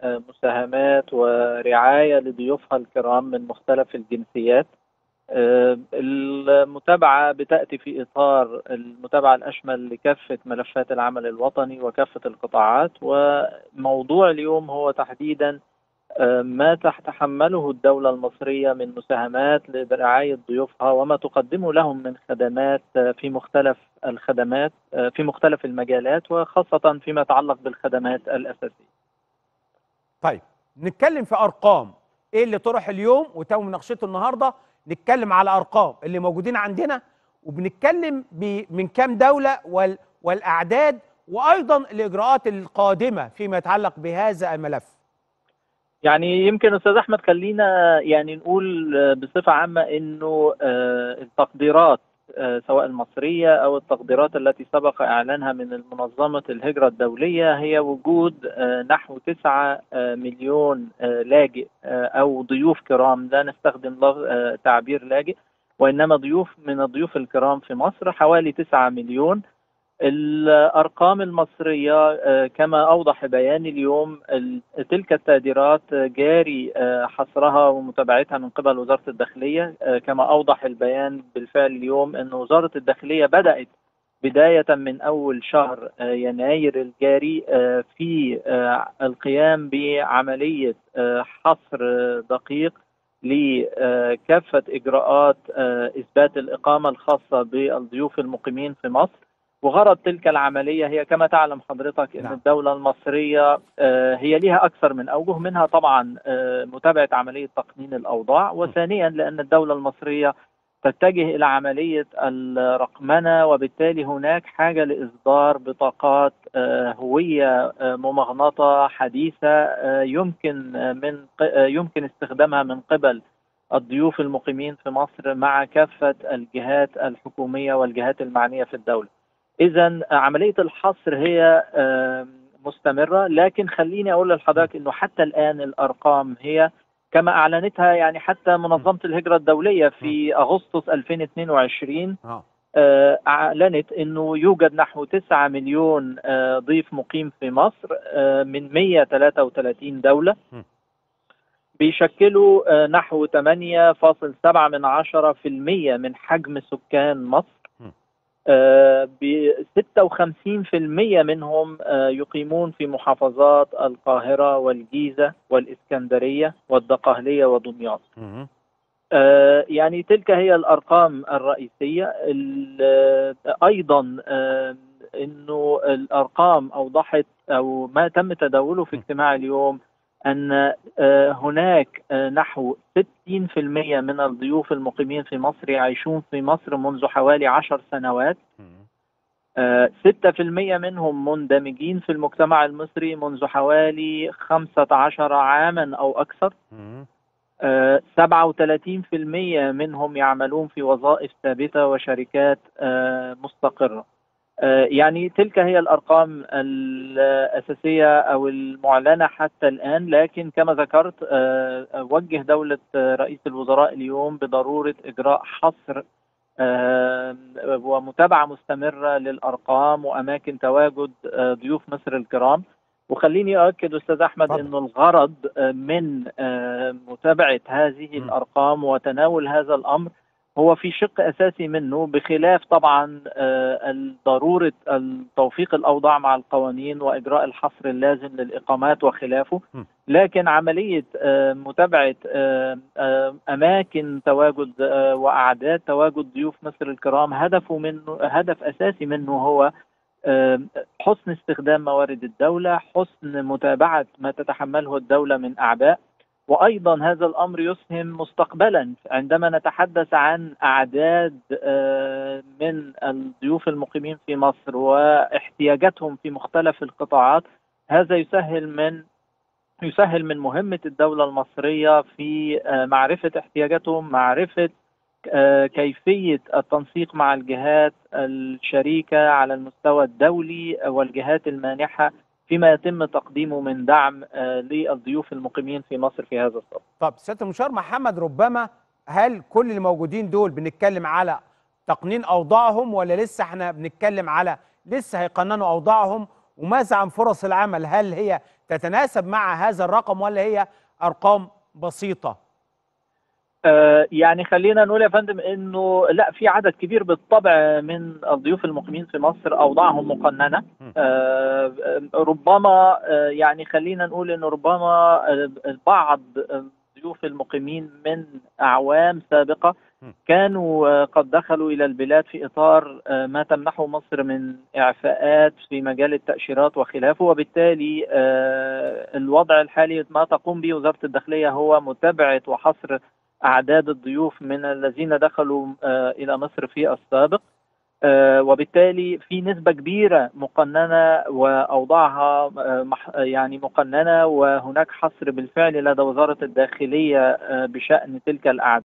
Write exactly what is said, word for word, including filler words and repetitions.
مساهمات ورعاية لضيوفها الكرام من مختلف الجنسيات. المتابعة بتأتي في إطار المتابعة الأشمل لكافة ملفات العمل الوطني وكافة القطاعات، وموضوع اليوم هو تحديدا ما تتحمله الدولة المصرية من مساهمات لرعاية ضيوفها وما تقدمه لهم من خدمات في مختلف الخدمات في مختلف المجالات، وخاصة فيما يتعلق بالخدمات الأساسية. طيب نتكلم في أرقام، إيه اللي طرح اليوم وتم مناقشته النهاردة؟ نتكلم على أرقام اللي موجودين عندنا، وبنتكلم من كام دولة وال والأعداد، وأيضا الإجراءات القادمة فيما يتعلق بهذا الملف. يعني يمكن أستاذ أحمد خلينا يعني نقول بصفة عامة إنه التقديرات سواء المصرية أو التقديرات التي سبق إعلانها من منظمة الهجرة الدولية هي وجود نحو تسعة مليون لاجئ أو ضيوف كرام، لا نستخدم تعبير لاجئ وإنما ضيوف من الضيوف الكرام في مصر حوالي تسعة مليون. الأرقام المصرية كما أوضح بيان اليوم، تلك التقديرات جاري حصرها ومتابعتها من قبل وزارة الداخلية. كما أوضح البيان بالفعل اليوم أن وزارة الداخلية بدأت بداية من أول شهر يناير الجاري في القيام بعملية حصر دقيق لكافة إجراءات إثبات الإقامة الخاصة بالضيوف المقيمين في مصر. وغرض تلك العملية هي كما تعلم حضرتك أن الدولة المصرية هي لها أكثر من أوجه، منها طبعا متابعة عملية تقنين الأوضاع، وثانيا لأن الدولة المصرية تتجه إلى عملية الرقمنة، وبالتالي هناك حاجة لإصدار بطاقات هوية ممغنطة حديثة يمكن من يمكن استخدامها من قبل الضيوف المقيمين في مصر مع كافة الجهات الحكومية والجهات المعنية في الدولة. إذن عملية الحصر هي مستمرة، لكن خليني أقول لحضرتك أنه حتى الآن الأرقام هي كما أعلنتها يعني حتى منظمة الهجرة الدولية في أغسطس ألفين واثنين وعشرين أعلنت أنه يوجد نحو تسعة مليون ضيف مقيم في مصر من مئة وثلاثة وثلاثين دولة، بيشكلوا نحو ثمانية فاصلة سبعة من عشرة بالمئة من حجم سكان مصر. ب ستة وخمسين بالمئة منهم يقيمون في محافظات القاهرة والجيزة والإسكندرية والدقهلية ودمياط. يعني تلك هي الأرقام الرئيسية. أيضا أنه الأرقام أوضحت أو ما تم تداوله في اجتماع اليوم أن هناك نحو ستين بالمئة من الضيوف المقيمين في مصر يعيشون في مصر منذ حوالي عشر سنوات. ستة بالمئة منهم مندمجين في المجتمع المصري منذ حوالي خمسة عشر عاما أو أكثر. سبعة وثلاثين بالمئة منهم يعملون في وظائف ثابتة وشركات مستقرة. يعني تلك هي الأرقام الأساسية أو المعلنة حتى الآن، لكن كما ذكرت وجه دولة رئيس الوزراء اليوم بضرورة إجراء حصر ومتابعة مستمرة للأرقام وأماكن تواجد ضيوف مصر الكرام. وخليني أؤكد أستاذ أحمد أنه الغرض من متابعة هذه الأرقام وتناول هذا الأمر هو في شق أساسي منه، بخلاف طبعا ضرورة توفيق الأوضاع مع القوانين وإجراء الحصر اللازم للإقامات وخلافه، لكن عملية متابعة أماكن تواجد وأعداد تواجد ضيوف مصر الكرام هدفه منه هدف أساسي منه هو حسن استخدام موارد الدولة، حسن متابعة ما تتحمله الدولة من أعباء، وأيضا هذا الأمر يسهم مستقبلا عندما نتحدث عن أعداد من الضيوف المقيمين في مصر واحتياجاتهم في مختلف القطاعات. هذا يسهل من يسهل من مهمة الدولة المصرية في معرفة احتياجاتهم، معرفة كيفية التنسيق مع الجهات الشريكة على المستوى الدولي والجهات المانحة فيما يتم تقديمه من دعم للضيوف المقيمين في مصر في هذا الصف. طب سيادة المستشار محمد، ربما هل كل اللي موجودين دول بنتكلم على تقنين أوضاعهم، ولا لسه احنا بنتكلم على لسه هيقننوا أوضاعهم وماذا عن فرص العمل؟ هل هي تتناسب مع هذا الرقم ولا هي أرقام بسيطة؟ آه، يعني خلينا نقول يا فندم انه لا، في عدد كبير بالطبع من الضيوف المقيمين في مصر اوضاعهم مقننه. آه، ربما آه، يعني خلينا نقول انه ربما آه، بعض الضيوف المقيمين من اعوام سابقه كانوا آه، قد دخلوا الى البلاد في اطار آه، ما تمنحه مصر من اعفاءات في مجال التاشيرات وخلافه، وبالتالي آه، الوضع الحالي ما تقوم به وزاره الداخليه هو متابعه وحصر أعداد الضيوف من الذين دخلوا آه، إلى مصر في السابق. آه، وبالتالي في نسبة كبيرة مقننة وأوضاعها آه، مح- يعني مقننة، وهناك حصر بالفعل لدى وزارة الداخلية آه، بشأن تلك الأعداد.